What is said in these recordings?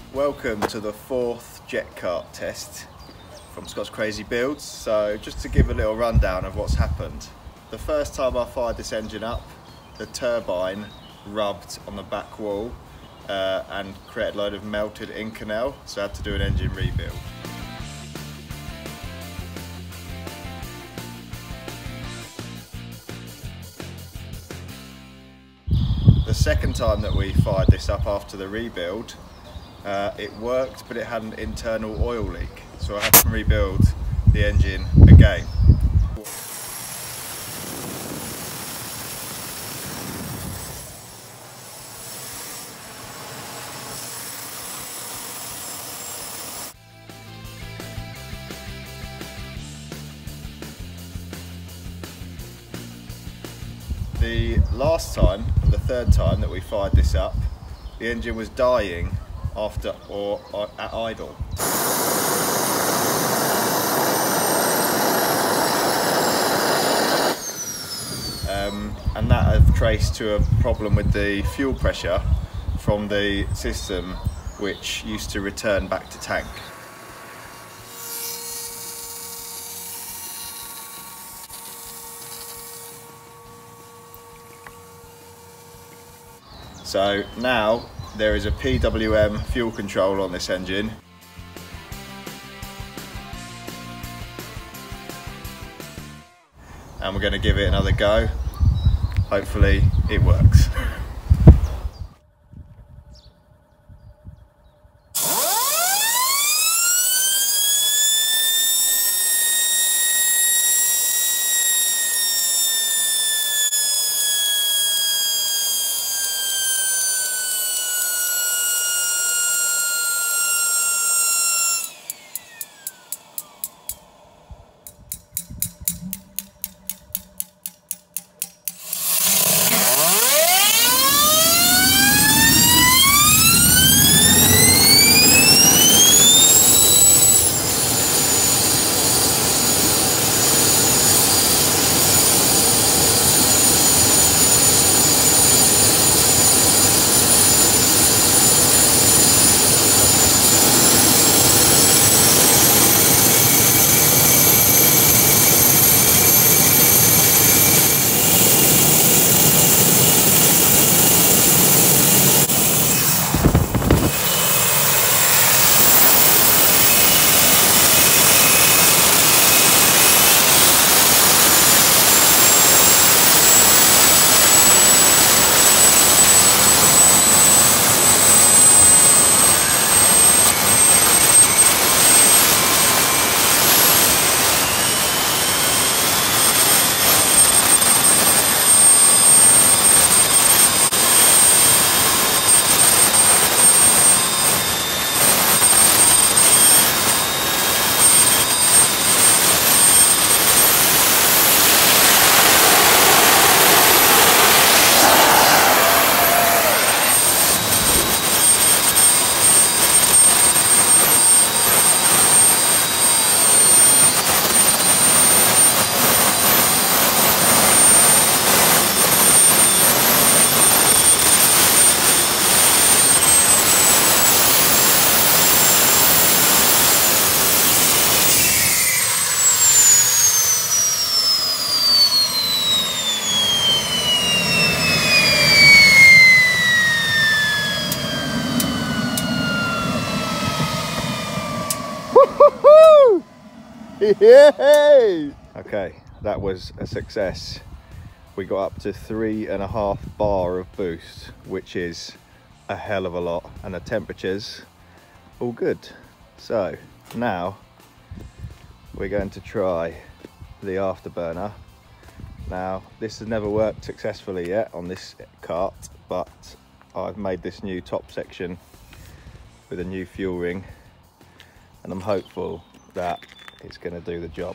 Welcome to the fourth jet kart test from ScottsCrazyBuilds. So just to give a little rundown of what's happened. The first time I fired this engine up, the turbine rubbed on the back wall and created a load of melted inconel, so I had to do an engine rebuild. The second time that we fired this up after the rebuild, it worked, but it had an internal oil leak, so I had to rebuild the engine again. The last time and the third time that we fired this up, the engine was dying after or at idle. And that I've traced to a problem with the fuel pressure from the system, which used to return back to tank. So now there is a PWM fuel control on this engine. And we're going to give it another go. Hopefully it works. Yay! Okay, that was a success. We got up to 3.5 bar of boost, which is a hell of a lot, and the temperatures all good. So now we're going to try the Afterburner. Now this has never worked successfully yet on this kart, but I've made this new top section with a new fuel ring, and I'm hopeful that it's going to do the job.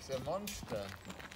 It's a monster.